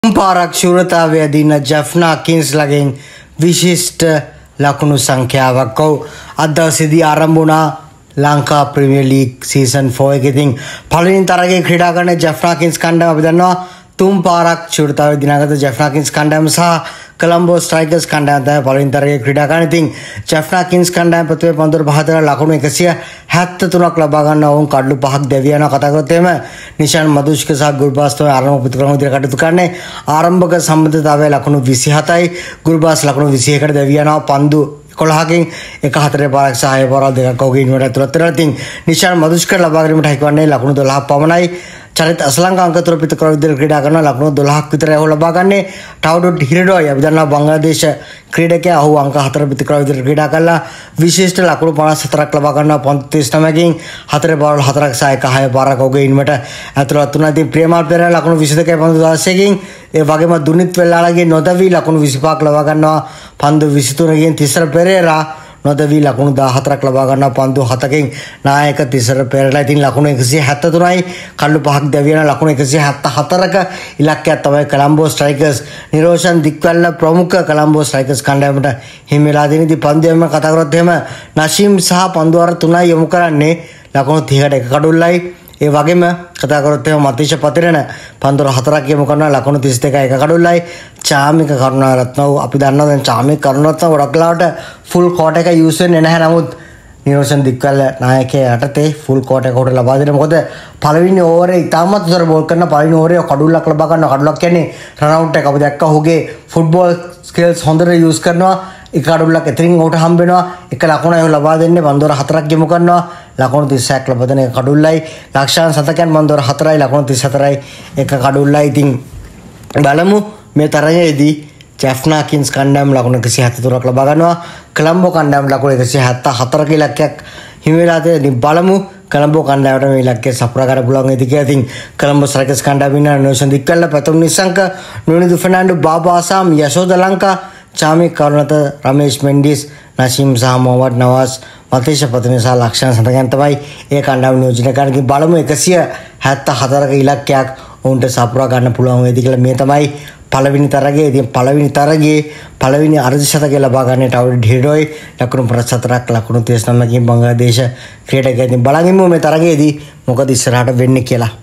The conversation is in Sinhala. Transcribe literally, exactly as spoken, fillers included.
පාරක් ශූරතාවය දින ජැෆ්නා කින්ස්ලගෙන් විශිෂ්ට ලකුණු සංඛ්‍යාවක් ඔව් අද දවසේදී ආරම්භ වුණා Lanka premier league season four එකේ. ඉතින් පළවෙනි තරගයේ ක්‍රීඩා කරන ජැෆ්නා කින්ස් කණ්ඩායම අපි දන්නවා තුන් පාරක් ශූරතාවය දිනාගත ජැෆ්නා කින්ස් කණ්ඩායම සහ කොලම්බෝ ස්ට්‍රයිකර්ස් කණ්ඩායම තමයි පළවෙනි තරගයේ ක්‍රීඩා කරන. ඉතින් ජැෆ්නා කින්ස් කණ්ඩායම ප්‍රතිපේ පන්දුර පහතර ලකුණු එකසිය හැත්තෑ තුනක් ලබා ගන්න වුන් කඩලු පහක් දැවිය යනවා. කතා කරොත් එහෙම නිෂාන් මදුෂ්ක සහ ගුල්බාස් තමයි ආරම්භ ප්‍රතික්‍රම විදිහට කටයුතු කරන්නේ. ආරම්භක සම්බන්ධතාවය ලකුණු විසි හතයි, ගුල්බාස් ලකුණු විසි එකකට දැවිය යනවා. පන්දු එකොළහකින් එක හතරේ පාරක් සහ හය පාරක් දෙකක් ඔහුගේ ඉන්වට ඇතුළත් වෙනවා. ඉතින් නිෂාන් මදුෂ්ක ලබා ගැනීමට හැකිවන්නේ ලකුණු දොළහක් පමණයි. චරිත අසලංක අංක තුන පිටකර විදිහට ක්‍රීඩා කරන ලකුණු දොළහක් විතරයි ඔහු ලබා ගන්නේ. ටවුඩොට් හිරඩෝයි අපි දන්නවා බංග්ලාදේශ ක්‍රීඩකයා ඔහු අංක හතර පිටකර විදිහට ක්‍රීඩා කළා විශිෂ්ට ලකුණු පනස් හතරක් ලබා ගන්නවා. පන්දු තිස් නවයකින් හතරේ පාරවල හතරක් සහ එක හය පාරක් ඔහුගේ ඉන්වට ඇතුළත් වුණා. ඉතින් ප්‍රේමාල් පෙරේරා ලකුණු විසි දෙකයි පන්දු දහසකින් ඒ වගේම දුනිත් වෙල්ලාලගේ නොදවි ලකුණු විසි පහක් ලබා ගන්නවා. පන්දු විසි තුනකින් තිසර පෙරේරා නොදවි ලකුණු දහහතරක් ලබා ගන්නවා. පන්දු හතකින් නායක තිසර පෙරේරා. ඉතින් ලකුණු එකසිය හැත්තෑ තුනයි කඩලු පහක් දැවියන ලකුණු එකසිය හැත්තෑ හතරක ඉලක්කයක් තමයි කොලම්බෝ ස්ට්‍රයිකර්ස් නිරෝෂන් දික්වැල්ල ප්‍රමුඛ කොලම්බෝ ස්ට්‍රයිකර්ස් කණ්ඩායමට හිමි වෙලා තියෙන. ඉතින් පන්දුවෙම කතා කරොත් එහෙම නශීම් සහ පන්දු වාර තුනයි යොමු කරන්නේ ලකුණු තිහකට එක කඩුල්ලයි. ඒ වගේම කතා කරොත් එහෙම මතීෂ පතිරණ පන්දු හතරක් යොමු කරනවා ලකුණු තිස් දෙකයි එක කඩුල්ලයි. චාමික කරුණාරත්න අපි දන්නවා දැන් චාමික කරුණාරත්න ගොඩක් ලාවට ෆුල් කෝට් එක යූස් වෙන්නේ නැහැ. නමුත් නිරෝෂන් දික්වැල්ල නායකයා යටතේ ෆුල් කෝට් එක උඩ ලබා දෙනවා. මොකද පළවෙනි ඕවරේ ඉතාමත් උතර බෝල් කරන පළවෙනි ඕවරේ කඩුල්ලක් ලබා ගන්නවා. කඩුල්ලක් කියන්නේ රන් අවුට් එක. අපි දැක්කා ඔහුගේ ෆුට්බෝල් ස්කිල්ස් හොඳට යූස් කරනවා. එක කඩුල්ලක් එතනින් ඔහුට හම්බ වෙනවා. එක ලකුණයි ඔහු ලබා දෙන්නේ. පන්දුර හතරක් යොමු කරනවා. ලකුණු තිස්සක් ලබා දෙන එක කඩුල්ලයි. ලක්ෂාන් සතකයන් පන්දුර හතරයි ලකුණු තිස් හතරයි එක කඩුල්ලයි. ඉතින් බලමු මේ තරගයේදී ජැෆ්නා කින්ස් කණ්ඩායම ලකුණු එකසිය හැත්තෑ තුනක් ලබා ගන්නවා. කොලම්බෝ කණ්ඩායම ලකුණු එකසිය හැත්තෑ හතරක ඉලක්කයක් හිමි වෙලා තියෙනවා. ඉතින් බලමු කොලම්බෝ කණ්ඩායමට මේ ඉලක්කය සපුරා ගන්න පුළුවන් වේද කියලා. ඉතින් කොලම්බෝ ස්ට්‍රයිකර්ස් කණ්ඩායම ඉන්න නිරෝෂන් දික්වැල්ල, ප්‍රථම නිසංක, නුනිදු ෆර්නෑන්ඩෝ, බාබා ආසම්, යශෝද ලංකා, චාමික කරුණාරත්න, රමේෂ් මෙන්ඩිස්, නසීම් සහ මොහමඩ් නවාස්, මතීෂ පතිරණ සහ ලක්ෂණ සඳකයන් තමයි ඒ කණ්ඩායම නියෝජනය කරන්නේ. බලමු එකසිය හැත්තෑ හතරක ඉලක්කයක් ඔවුන්ට සපුරා ගන්න පුළුවන් වේද කියලා. මේ තමයි පළවෙනි තරගයේ. ඉතින් පළවෙනි තරගයේ පළවෙනි අර්ධ ශතකය ලබා ගන්න ටවුඩ් හිරඩෝයි ලකුණු පනස් හතරක් ලකුණු තිස් නවයකින් බංග්ලාදේශ ක්‍රීඩකයා. ඉතින් බලමු මේ තරගයේදී මොකද ඉස්සරහට වෙන්නේ කියලා.